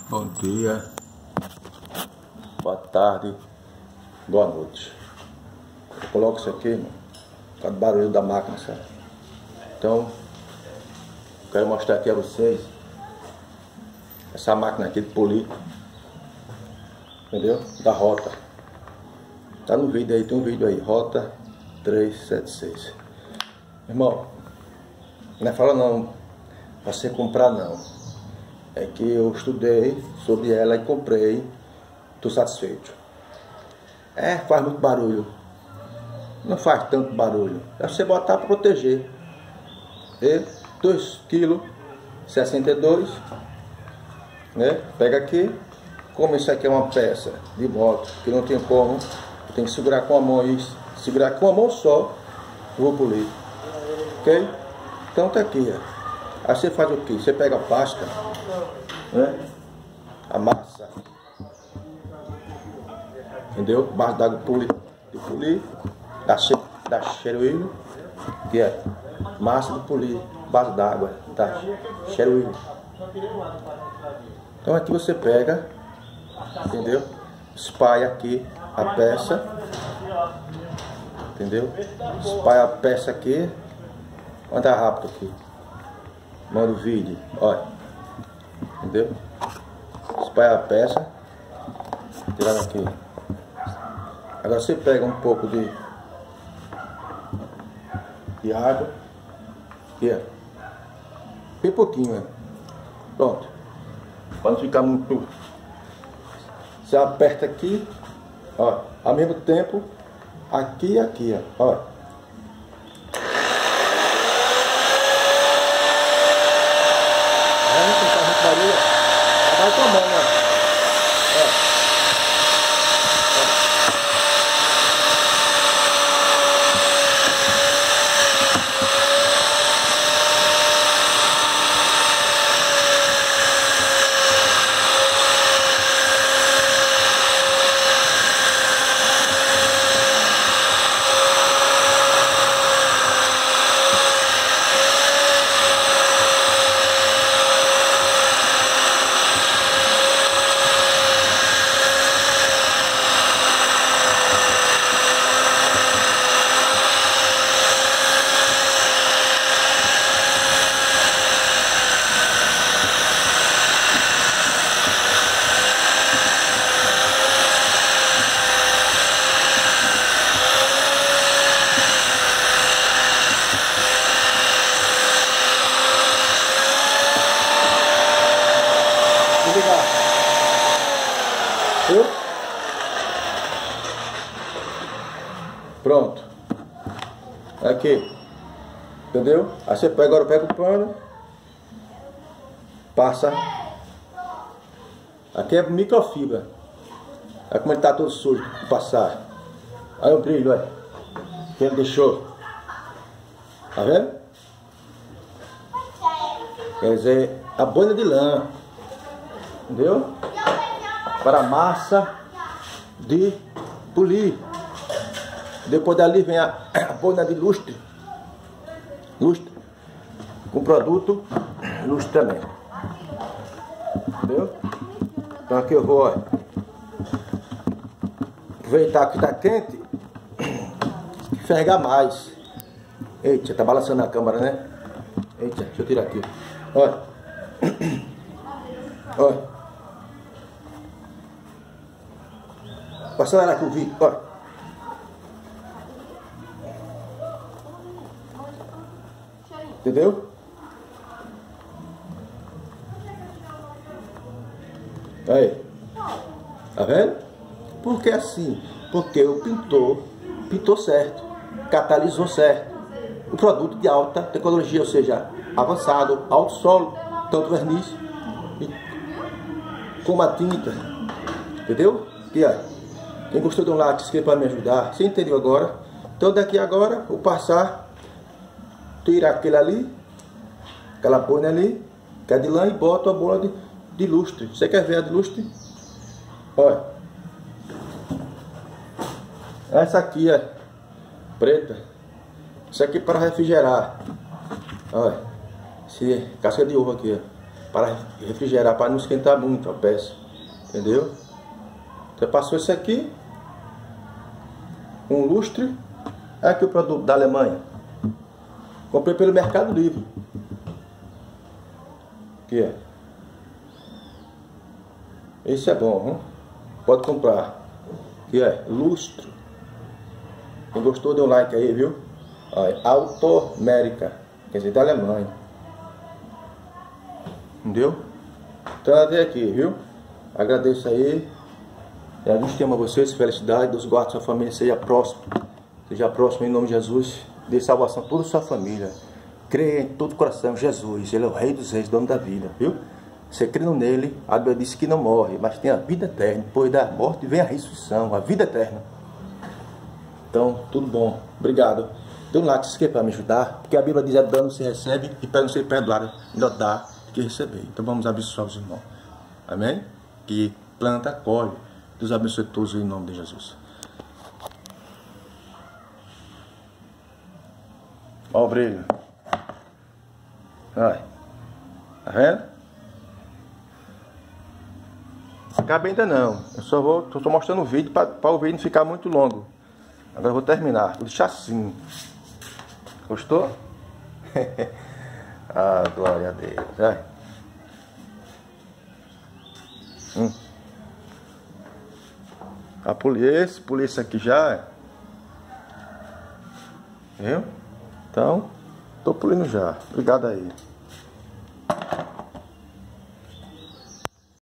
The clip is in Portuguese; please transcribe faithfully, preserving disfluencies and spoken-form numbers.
Bom dia, boa tarde, boa noite. Eu coloco isso aqui, mano, por causa do barulho da máquina, sabe? Então, quero mostrar aqui a vocês essa máquina aqui de polir, entendeu? Da rota. Tá no vídeo aí, tem um vídeo aí, rota trezentos e setenta e seis. Irmão, não é fala não pra você comprar não. É que eu estudei sobre ela e comprei, tô satisfeito. É, faz muito barulho. Não faz tanto barulho. É você botar para proteger. E dois quilos e sessenta e dois, né? Pega aqui. Como isso aqui é uma peça de moto que não tem como, tem que segurar com a mão isso. Segurar com a mão só, eu vou polir. Ok? Então tá aqui, ó. Aí você faz o que? Você pega a pasta, né? Amassa, entendeu? Base d'água polir, de polir, dá, dá cheiro, que é massa de polir, base d'água, tá? Cheiro. Então aqui você pega, entendeu? Espalha aqui a peça, entendeu? Espalha a peça aqui, anda rápido aqui. Manda o vídeo, olha, entendeu? Espalha a peça, tirando aqui. Agora você pega um pouco de, de água, aqui, ó, bem pouquinho, né? Pronto. Para não ficar muito. Você aperta aqui, ó, ao mesmo tempo, aqui e aqui, ó, ó. Vai tomando, ó. Ó. Eu? Pronto. Aqui. Entendeu? Aí você pega, agora pega o pano. Passa. Aqui é microfibra. Olha como ele tá todo sujo. Passar. Olha o brilho, olha. Que ele deixou. Tá vendo? Quer dizer, a boina de lã. Entendeu? Para massa de polir. Depois dali vem a, a boina de lustre. Lustre. Com produto lustre também. Entendeu? Então aqui eu vou, ó, aproveitar que está quente, enxergar mais. Eita, tá balançando a câmera, né? Eita, deixa eu tirar aqui. Olha. Olha. Vou acelerar aqui o vídeo, olha. Entendeu? Aí. Tá vendo? Por que assim? Porque o pintor pintou certo, catalisou certo. O produto de alta tecnologia, ou seja, avançado, alto solo, tanto verniz e como a tinta. Entendeu? Aqui, ó. Quem gostou de um like, se inscreva para me ajudar. Você entendeu agora? Então daqui agora, vou passar, tirar aquele ali, aquela boina ali, que é de lã, e boto a bola de, de lustre. Você quer ver a de lustre? Olha. Essa aqui é preta. Isso aqui para refrigerar. Olha. Esse casca de ovo aqui, ó. para refrigerar, para não esquentar muito a peça. Entendeu? Você passou isso aqui, um lustre. É aqui o produto da Alemanha. Comprei pelo Mercado Livre. Aqui é. Esse é bom, hein? Pode comprar. Aqui é lustre. Quem gostou, dê um like aí, viu? Olha, Automérica, quer dizer, da Alemanha. Entendeu? Então até aqui, viu? Agradeço aí. Deus te ama vocês, felicidade, Deus guarde sua família, seja próximo. Seja próximo em nome de Jesus. Dê salvação a toda a sua família. Creia em todo o coração, Jesus, Ele é o Rei dos Reis, dono da vida, viu? Você crendo nele, a Bíblia diz que não morre, mas tem a vida eterna. Depois da morte vem a ressurreição, a vida eterna. Então, tudo bom. Obrigado. Dê um like, se inscreva para me ajudar, porque a Bíblia diz: é dando se recebe e para não ser perdoado, melhor dar do que receber. Então vamos abençoar os irmãos. Amém? Que planta, colhe. Deus abençoe todos em nome de Jesus. Ó o brilho. Olha. Tá vendo? Acaba ainda não. Eu só vou. Estou mostrando o vídeo para o vídeo não ficar muito longo. Agora eu vou terminar. Vou deixar assim. Gostou? Ah, glória a Deus. Vai. Hum. A polícia, polícia aqui já. Viu? Então, tô polindo já. Obrigado aí.